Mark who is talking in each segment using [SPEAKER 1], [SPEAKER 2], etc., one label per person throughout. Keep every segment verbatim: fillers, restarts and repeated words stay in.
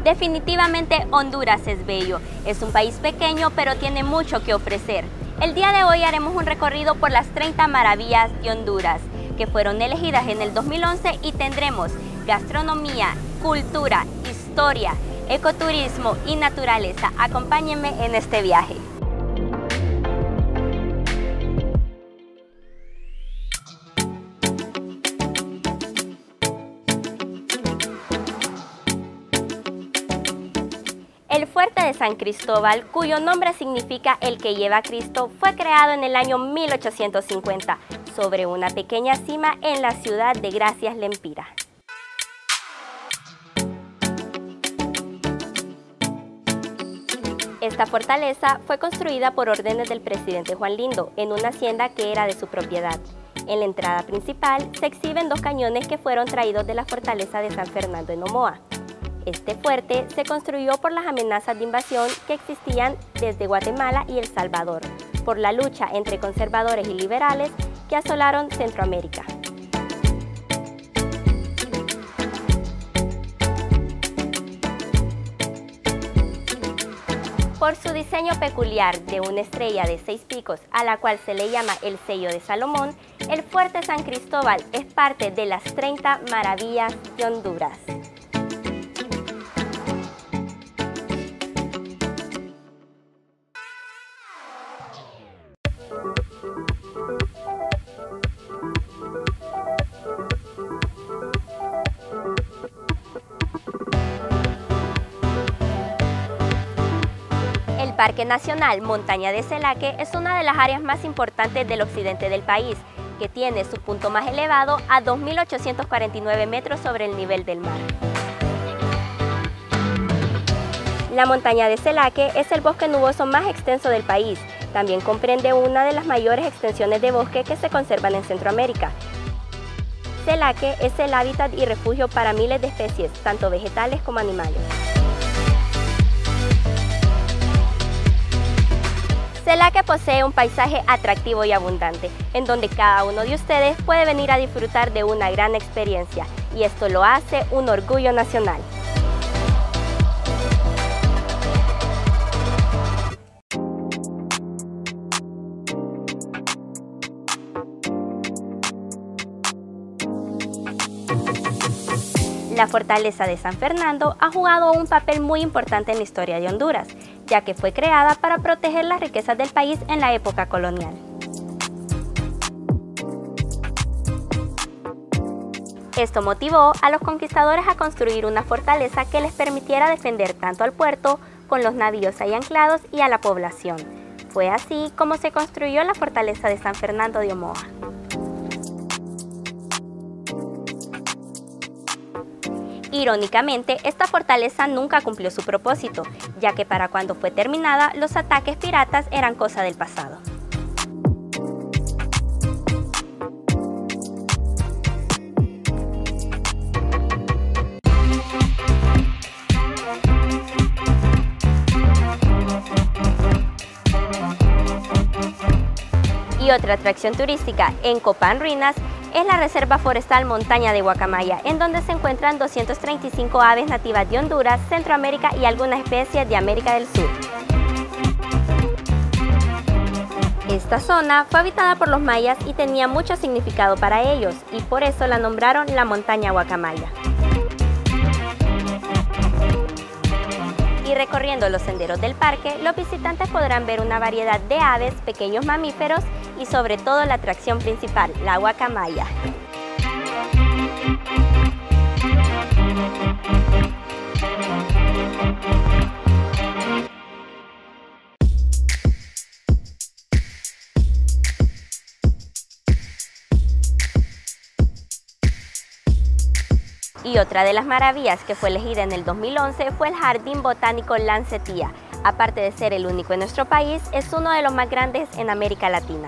[SPEAKER 1] Definitivamente Honduras es bello. Es un país pequeño, pero tiene mucho que ofrecer. El día de hoy haremos un recorrido por las treinta maravillas de Honduras, que fueron elegidas en el dos mil once, y tendremos gastronomía, cultura, historia, ecoturismo y naturaleza. Acompáñenme en este viaje. El fuerte de San Cristóbal, cuyo nombre significa el que lleva a Cristo, fue creado en el año mil ochocientos cincuenta, sobre una pequeña cima en la ciudad de Gracias Lempira. Esta fortaleza fue construida por órdenes del presidente Juan Lindo en una hacienda que era de su propiedad. En la entrada principal se exhiben dos cañones que fueron traídos de la fortaleza de San Fernando en Omoa. Este fuerte se construyó por las amenazas de invasión que existían desde Guatemala y El Salvador, por la lucha entre conservadores y liberales que asolaron Centroamérica. Por su diseño peculiar de una estrella de seis picos, a la cual se le llama el sello de Salomón, el Fuerte San Cristóbal es parte de las treinta maravillas de Honduras. El Parque Nacional Montaña de Celaque es una de las áreas más importantes del occidente del país, que tiene su punto más elevado a dos mil ochocientos cuarenta y nueve metros sobre el nivel del mar. La montaña de Celaque es el bosque nuboso más extenso del país. También comprende una de las mayores extensiones de bosque que se conservan en Centroamérica. Celaque es el hábitat y refugio para miles de especies, tanto vegetales como animales. Celaque posee un paisaje atractivo y abundante, en donde cada uno de ustedes puede venir a disfrutar de una gran experiencia, y esto lo hace un orgullo nacional. La fortaleza de San Fernando ha jugado un papel muy importante en la historia de Honduras, ya que fue creada para proteger las riquezas del país en la época colonial. Esto motivó a los conquistadores a construir una fortaleza que les permitiera defender tanto al puerto, con los navíos ahí anclados, y a la población. Fue así como se construyó la fortaleza de San Fernando de Omoa. Irónicamente, esta fortaleza nunca cumplió su propósito, ya que para cuando fue terminada, los ataques piratas eran cosa del pasado. Y otra atracción turística en Copán Ruinas es la Reserva Forestal Montaña de Guacamaya, en donde se encuentran doscientas treinta y cinco aves nativas de Honduras, Centroamérica y algunas especies de América del Sur. Esta zona fue habitada por los mayas y tenía mucho significado para ellos, y por eso la nombraron la Montaña Guacamaya. Y recorriendo los senderos del parque, los visitantes podrán ver una variedad de aves, pequeños mamíferos y sobre todo la atracción principal, la guacamaya. Y otra de las maravillas que fue elegida en el dos mil once fue el Jardín Botánico Lancetía. Aparte de ser el único en nuestro país, es uno de los más grandes en América Latina.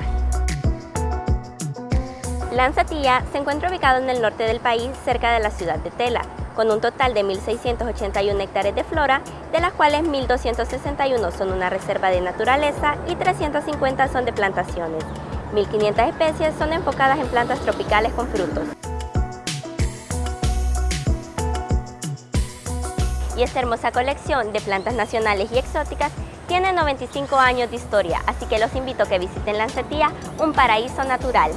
[SPEAKER 1] Lancetía se encuentra ubicado en el norte del país, cerca de la ciudad de Tela, con un total de mil seiscientos ochenta y una hectáreas de flora, de las cuales mil doscientos sesenta y uno son una reserva de naturaleza y trescientas cincuenta son de plantaciones. mil quinientas especies son enfocadas en plantas tropicales con frutos. y esta hermosa colección de plantas nacionales y exóticas tiene noventa y cinco años de historia, así que los invito a que visiten Lancetía, un paraíso natural.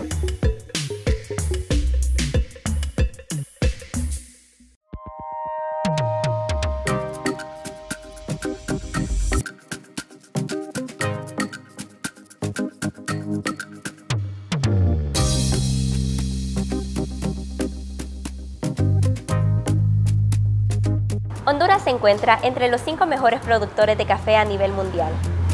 [SPEAKER 1] Honduras se encuentra entre los cinco mejores productores de café a nivel mundial.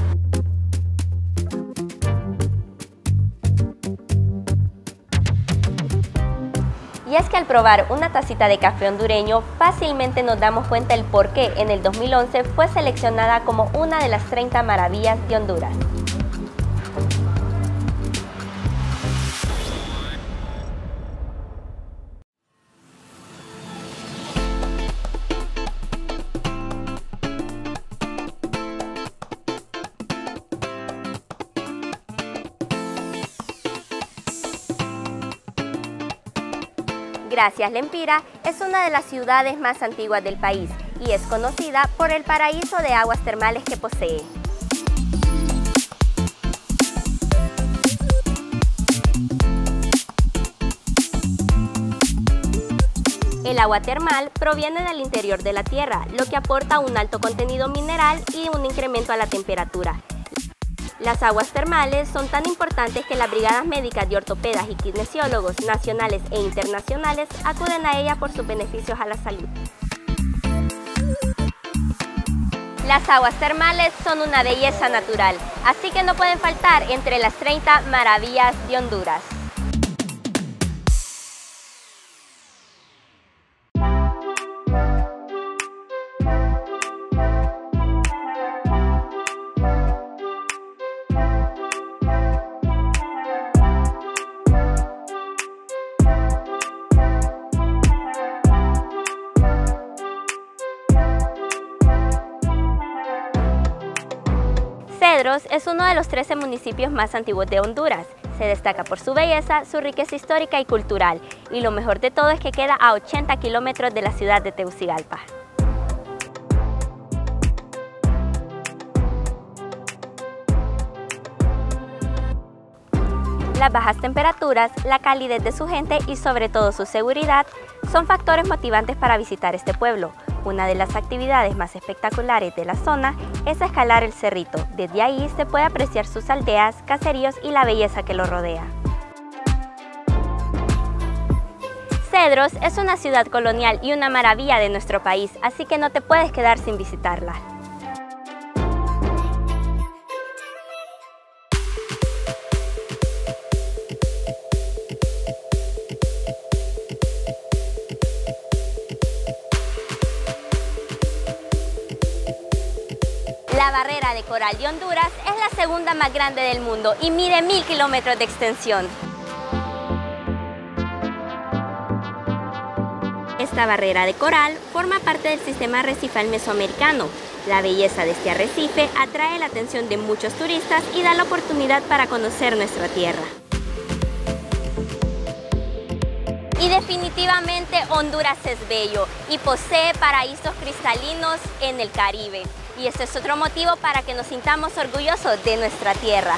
[SPEAKER 1] Y es que al probar una tacita de café hondureño, fácilmente nos damos cuenta el por qué en el dos mil once fue seleccionada como una de las treinta maravillas de Honduras. Gracias Lempira es una de las ciudades más antiguas del país y es conocida por el paraíso de aguas termales que posee. El agua termal proviene del interior de la tierra, lo que aporta un alto contenido mineral y un incremento a la temperatura. Las aguas termales son tan importantes que las brigadas médicas de ortopedas y kinesiólogos nacionales e internacionales acuden a ellas por sus beneficios a la salud. Las aguas termales son una belleza natural, así que no pueden faltar entre las treinta maravillas de Honduras. Cedros es uno de los trece municipios más antiguos de Honduras. Se destaca por su belleza, su riqueza histórica y cultural, y lo mejor de todo es que queda a ochenta kilómetros de la ciudad de Tegucigalpa. Las bajas temperaturas, la calidez de su gente y sobre todo su seguridad son factores motivantes para visitar este pueblo. Una de las actividades más espectaculares de la zona es escalar el cerrito. Desde ahí se puede apreciar sus aldeas, caseríos y la belleza que lo rodea. Cedros es una ciudad colonial y una maravilla de nuestro país, así que no te puedes quedar sin visitarla. La barrera de coral de Honduras es la segunda más grande del mundo y mide mil kilómetros de extensión. Esta barrera de coral forma parte del sistema arrecifal mesoamericano. La belleza de este arrecife atrae la atención de muchos turistas y da la oportunidad para conocer nuestra tierra. Y definitivamente Honduras es bello y posee paraísos cristalinos en el Caribe. Y este es otro motivo para que nos sintamos orgullosos de nuestra tierra.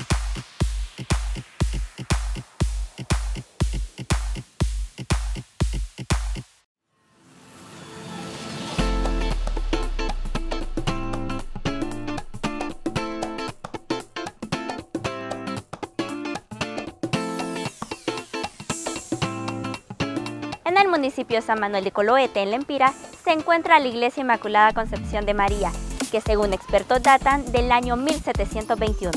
[SPEAKER 1] En el municipio de San Manuel de Coloete, en Lempira, se encuentra la Iglesia Inmaculada Concepción de María, que según expertos datan del año mil setecientos veintiuno.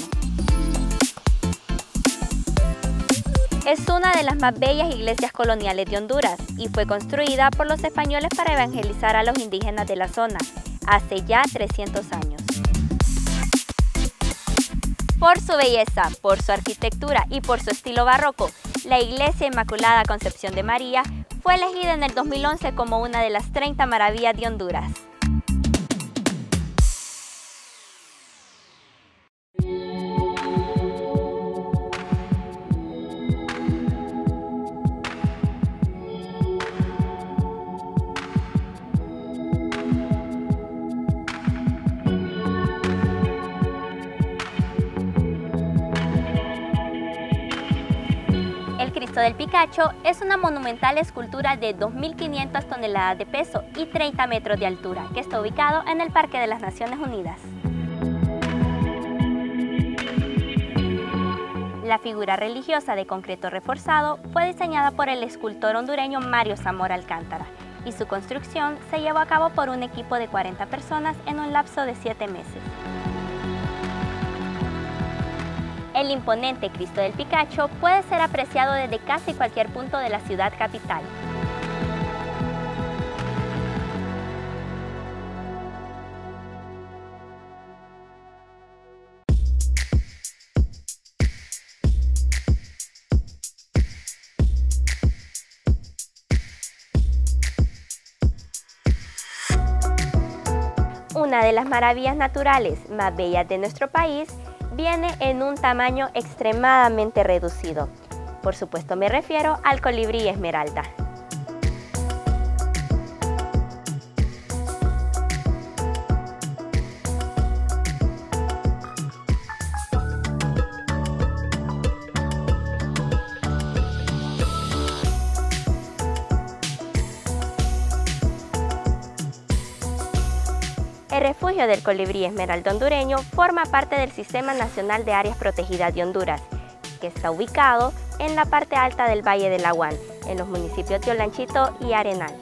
[SPEAKER 1] Es una de las más bellas iglesias coloniales de Honduras y fue construida por los españoles para evangelizar a los indígenas de la zona, hace ya trescientos años. Por su belleza, por su arquitectura y por su estilo barroco, la Iglesia Inmaculada Concepción de María fue elegida en el dos mil once como una de las treinta maravillas de Honduras. Cristo del Picacho es una monumental escultura de dos mil quinientas toneladas de peso y treinta metros de altura, que está ubicado en el Parque de las Naciones Unidas. La figura religiosa de concreto reforzado fue diseñada por el escultor hondureño Mario Zamora Alcántara y su construcción se llevó a cabo por un equipo de cuarenta personas en un lapso de siete meses. El imponente Cristo del Picacho puede ser apreciado desde casi cualquier punto de la ciudad capital. Una de las maravillas naturales más bellas de nuestro país viene en un tamaño extremadamente reducido. Por supuesto me refiero al colibrí esmeralda. El refugio del colibrí esmeralda hondureño forma parte del Sistema Nacional de Áreas Protegidas de Honduras, que está ubicado en la parte alta del Valle del Aguán, en los municipios de Olanchito y Arenal.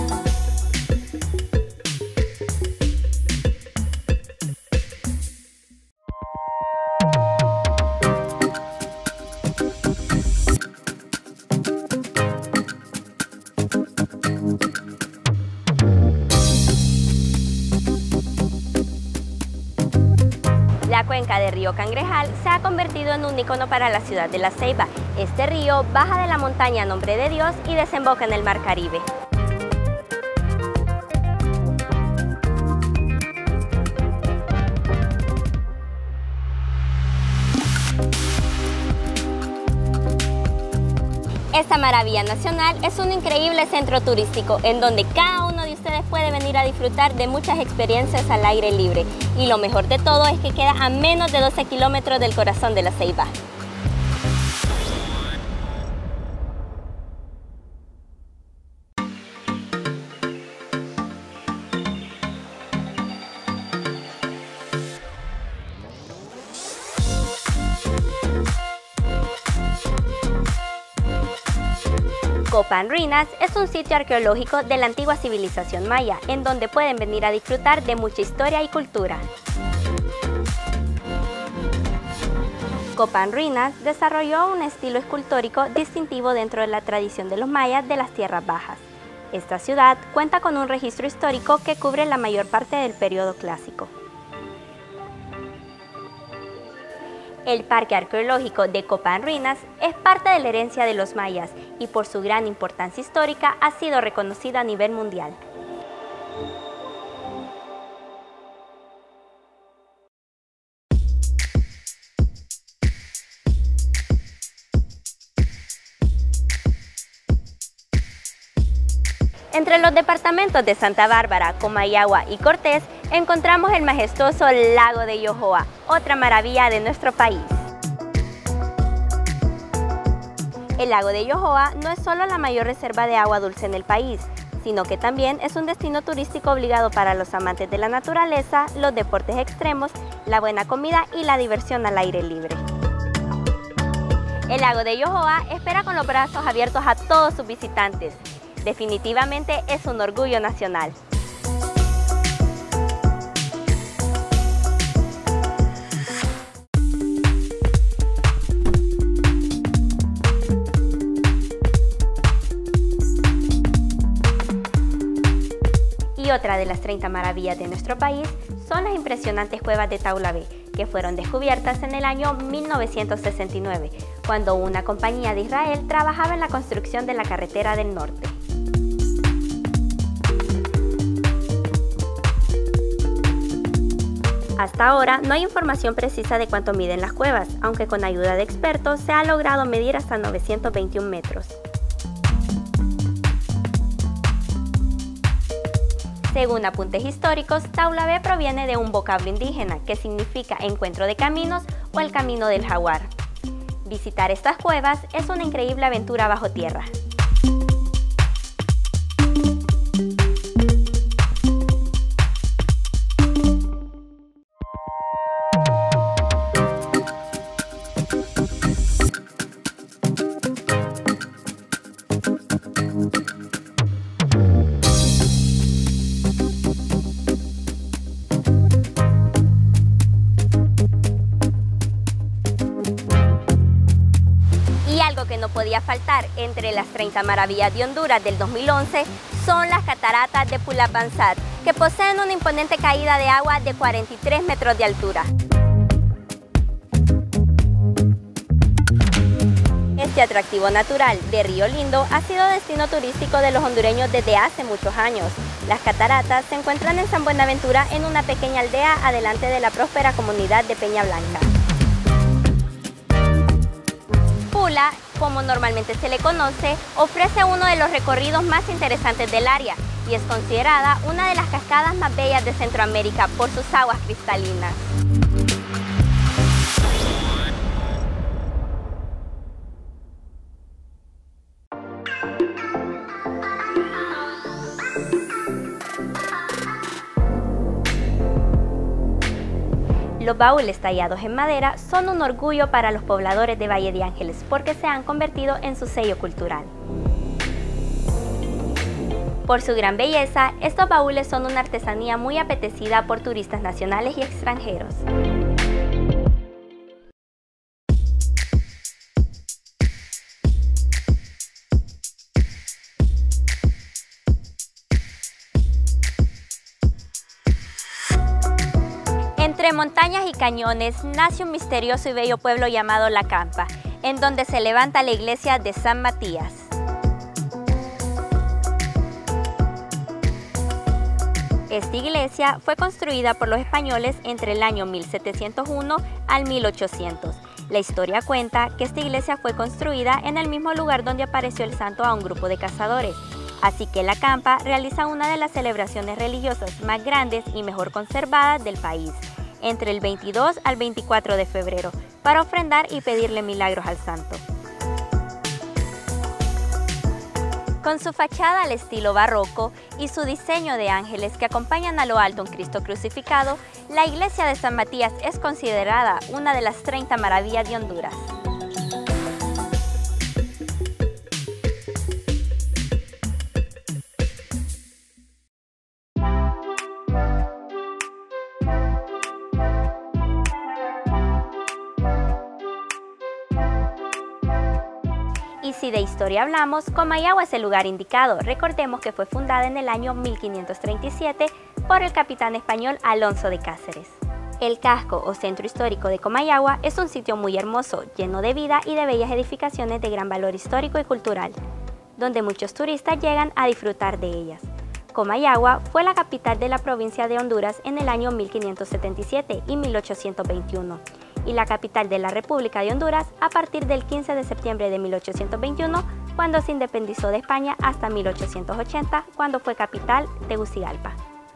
[SPEAKER 1] La cuenca del río Cangrejal se ha convertido en un ícono para la ciudad de La Ceiba. Este río baja de la montaña Nombre de Dios y desemboca en el Mar Caribe. Esta maravilla nacional es un increíble centro turístico en donde cada uno de ustedes puede venir a disfrutar de muchas experiencias al aire libre. Y lo mejor de todo es que queda a menos de doce kilómetros del corazón de La Ceiba. Copán Ruinas es un sitio arqueológico de la antigua civilización maya, en donde pueden venir a disfrutar de mucha historia y cultura. Copán Ruinas desarrolló un estilo escultórico distintivo dentro de la tradición de los mayas de las tierras bajas. Esta ciudad cuenta con un registro histórico que cubre la mayor parte del periodo clásico. El Parque Arqueológico de Copán Ruinas es parte de la herencia de los mayas y por su gran importancia histórica ha sido reconocido a nivel mundial. Entre los departamentos de Santa Bárbara, Comayagua y Cortés encontramos el majestuoso Lago de Yohoa, otra maravilla de nuestro país. El Lago de Yohoa no es solo la mayor reserva de agua dulce en el país, sino que también es un destino turístico obligado para los amantes de la naturaleza, los deportes extremos, la buena comida y la diversión al aire libre. El Lago de Yohoa espera con los brazos abiertos a todos sus visitantes. Definitivamente es un orgullo nacional. Y otra de las treinta maravillas de nuestro país son las impresionantes cuevas de Taulabé, que fueron descubiertas en el año mil novecientos sesenta y nueve, cuando una compañía de Israel trabajaba en la construcción de la carretera del norte. Hasta ahora no hay información precisa de cuánto miden las cuevas, aunque con ayuda de expertos se ha logrado medir hasta novecientos veintiún metros. Según apuntes históricos, Taulabé proviene de un vocablo indígena que significa encuentro de caminos o el camino del jaguar. Visitar estas cuevas es una increíble aventura bajo tierra. Que no podía faltar entre las treinta maravillas de Honduras del dos mil once son las cataratas de Pulapansat, que poseen una imponente caída de agua de cuarenta y tres metros de altura. Este atractivo natural de Río Lindo ha sido destino turístico de los hondureños desde hace muchos años. Las cataratas se encuentran en San Buenaventura, en una pequeña aldea adelante de la próspera comunidad de Peña Blanca. Pula, como normalmente se le conoce, ofrece uno de los recorridos más interesantes del área y es considerada una de las cascadas más bellas de Centroamérica por sus aguas cristalinas. Los baúles tallados en madera son un orgullo para los pobladores de Valle de Ángeles porque se han convertido en su sello cultural. Por su gran belleza, estos baúles son una artesanía muy apetecida por turistas nacionales y extranjeros. Entre montañas y cañones nace un misterioso y bello pueblo llamado La Campa, en donde se levanta la iglesia de San Matías. Esta iglesia fue construida por los españoles entre el año mil setecientos uno al mil ochocientos. La historia cuenta que esta iglesia fue construida en el mismo lugar donde apareció el santo a un grupo de cazadores. Así que La Campa realiza una de las celebraciones religiosas más grandes y mejor conservadas del país, entre el veintidós al veinticuatro de febrero, para ofrendar y pedirle milagros al santo. Con su fachada al estilo barroco y su diseño de ángeles que acompañan a lo alto un Cristo crucificado, la iglesia de San Matías es considerada una de las treinta maravillas de Honduras. Y si de historia hablamos, Comayagua es el lugar indicado. Recordemos que fue fundada en el año mil quinientos treinta y siete por el capitán español Alonso de Cáceres. El casco o centro histórico de Comayagua es un sitio muy hermoso, lleno de vida y de bellas edificaciones de gran valor histórico y cultural, donde muchos turistas llegan a disfrutar de ellas. Comayagua fue la capital de la provincia de Honduras en el año mil quinientos setenta y siete y mil ochocientos veintiuno. Y la capital de la República de Honduras a partir del quince de septiembre de mil ochocientos veintiuno, cuando se independizó de España, hasta mil ochocientos ochenta, cuando fue capital de Tegucigalpa.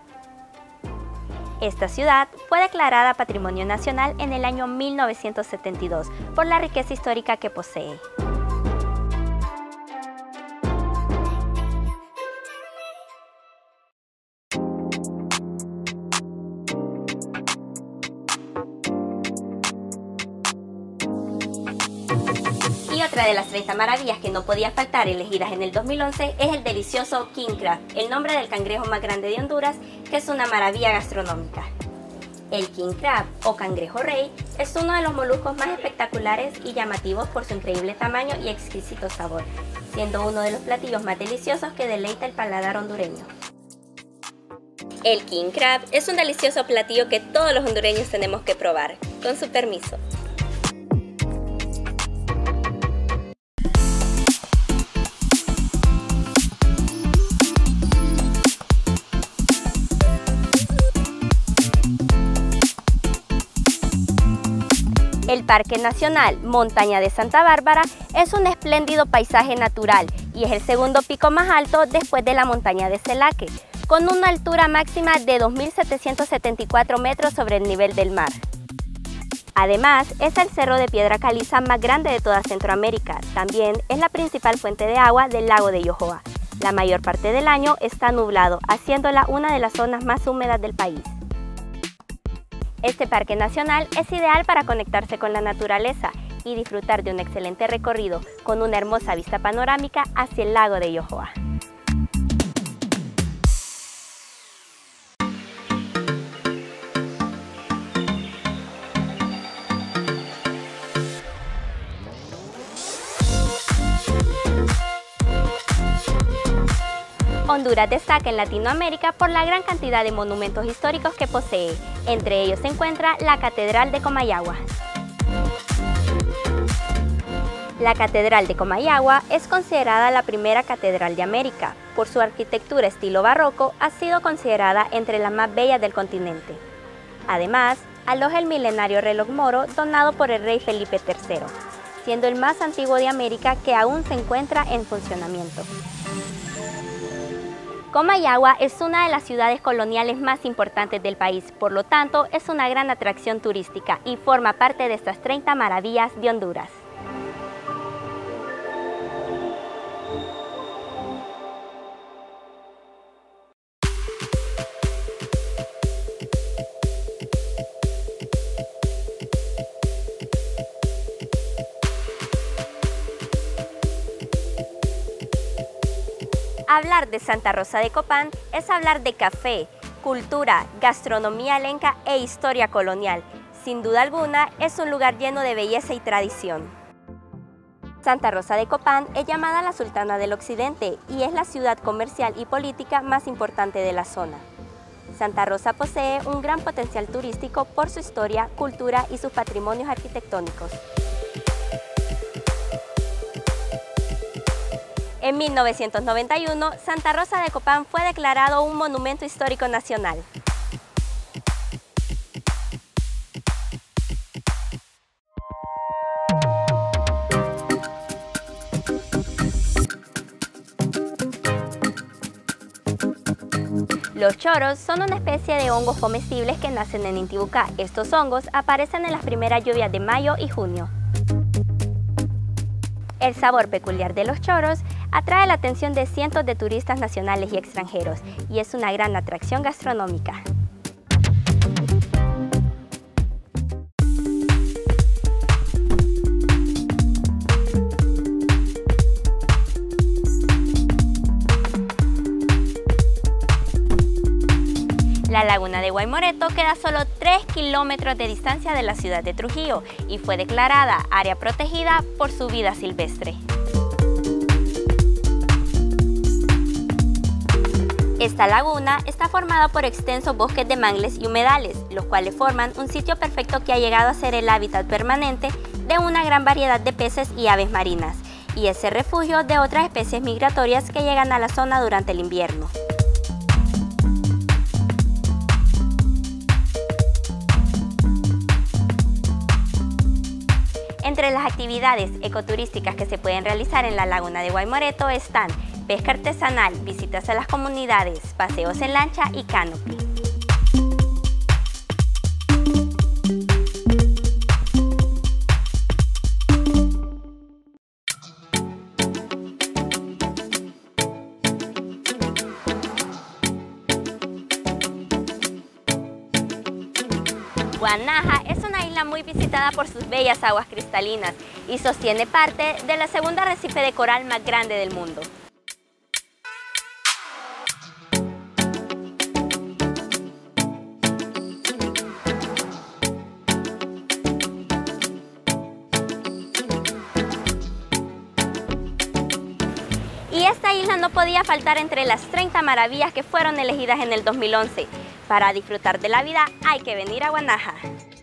[SPEAKER 1] Esta ciudad fue declarada Patrimonio Nacional en el año mil novecientos setenta y dos por la riqueza histórica que posee. Y otra de las treinta maravillas que no podía faltar elegidas en el dos mil once es el delicioso King Crab, el nombre del cangrejo más grande de Honduras, que es una maravilla gastronómica. El King Crab o cangrejo rey es uno de los moluscos más espectaculares y llamativos por su increíble tamaño y exquisito sabor, siendo uno de los platillos más deliciosos que deleita el paladar hondureño. El King Crab es un delicioso platillo que todos los hondureños tenemos que probar. Con su permiso. El Parque Nacional Montaña de Santa Bárbara es un espléndido paisaje natural y es el segundo pico más alto después de la montaña de Celaque, con una altura máxima de dos mil setecientos setenta y cuatro metros sobre el nivel del mar. Además, es el cerro de piedra caliza más grande de toda Centroamérica. También es la principal fuente de agua del lago de Yohoa. La mayor parte del año está nublado, haciéndola una de las zonas más húmedas del país. Este parque nacional es ideal para conectarse con la naturaleza y disfrutar de un excelente recorrido con una hermosa vista panorámica hacia el lago de Yohoa. Honduras destaca en Latinoamérica por la gran cantidad de monumentos históricos que posee. Entre ellos se encuentra la Catedral de Comayagua. La Catedral de Comayagua es considerada la primera catedral de América. Por su arquitectura estilo barroco, ha sido considerada entre las más bellas del continente. Además, aloja el milenario reloj moro donado por el rey Felipe tercero, siendo el más antiguo de América que aún se encuentra en funcionamiento. Comayagua es una de las ciudades coloniales más importantes del país, por lo tanto es una gran atracción turística y forma parte de estas treinta maravillas de Honduras. Hablar de Santa Rosa de Copán es hablar de café, cultura, gastronomía lenca e historia colonial. Sin duda alguna, es un lugar lleno de belleza y tradición. Santa Rosa de Copán es llamada la Sultana del Occidente y es la ciudad comercial y política más importante de la zona. Santa Rosa posee un gran potencial turístico por su historia, cultura y sus patrimonios arquitectónicos. En mil novecientos noventa y uno, Santa Rosa de Copán fue declarado un monumento histórico nacional. Los choros son una especie de hongos comestibles que nacen en Intibucá. Estos hongos aparecen en las primeras lluvias de mayo y junio. El sabor peculiar de los choros atrae la atención de cientos de turistas nacionales y extranjeros y es una gran atracción gastronómica. La laguna de Guaymoreto queda a solo tres kilómetros de distancia de la ciudad de Trujillo y fue declarada área protegida por su vida silvestre. Esta laguna está formada por extensos bosques de mangles y humedales, los cuales forman un sitio perfecto que ha llegado a ser el hábitat permanente de una gran variedad de peces y aves marinas, y es el refugio de otras especies migratorias que llegan a la zona durante el invierno. Entre las actividades ecoturísticas que se pueden realizar en la laguna de Guaymoreto están pesca artesanal, visitas a las comunidades, paseos en lancha y canopy. Guanaja es una isla muy visitada por sus bellas aguas cristalinas y sostiene parte de la segunda arrecife de coral más grande del mundo. Y esta isla no podía faltar entre las treinta maravillas que fueron elegidas en el dos mil once. Para disfrutar de la vida hay que venir a Guanaja.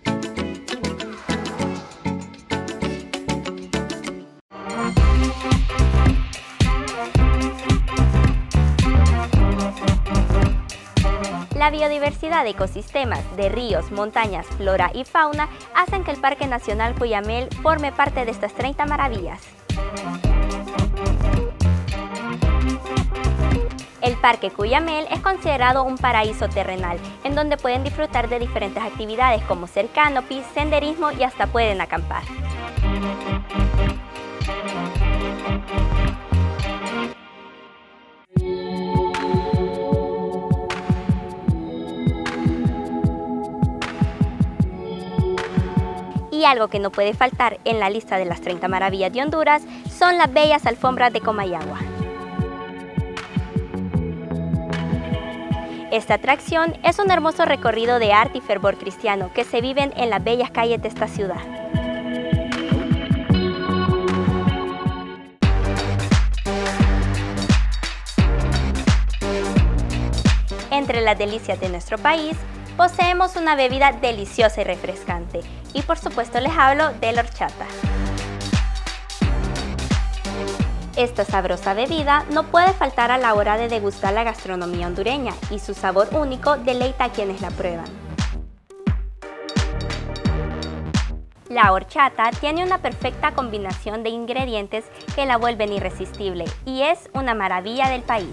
[SPEAKER 1] La biodiversidad de ecosistemas de ríos, montañas, flora y fauna hacen que el Parque Nacional Cuyamel forme parte de estas treinta maravillas. El Parque Cuyamel es considerado un paraíso terrenal, en donde pueden disfrutar de diferentes actividades como ser canopy, senderismo y hasta pueden acampar. Y algo que no puede faltar en la lista de las treinta maravillas de Honduras son las bellas alfombras de Comayagua. Esta atracción es un hermoso recorrido de arte y fervor cristiano que se viven en las bellas calles de esta ciudad. Entre las delicias de nuestro país, poseemos una bebida deliciosa y refrescante, y por supuesto les hablo de la horchata. Esta sabrosa bebida no puede faltar a la hora de degustar la gastronomía hondureña, y su sabor único deleita a quienes la prueban. La horchata tiene una perfecta combinación de ingredientes que la vuelven irresistible, y es una maravilla del país.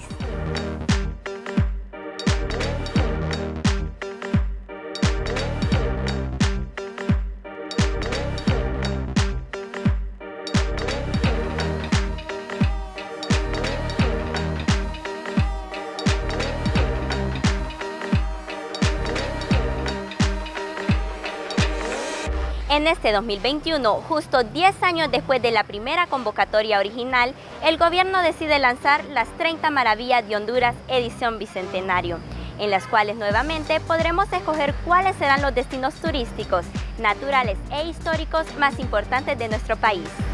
[SPEAKER 1] En este dos mil veintiuno, justo diez años después de la primera convocatoria original, el gobierno decide lanzar las treinta Maravillas de Honduras edición Bicentenario, en las cuales nuevamente podremos escoger cuáles serán los destinos turísticos, naturales e históricos más importantes de nuestro país.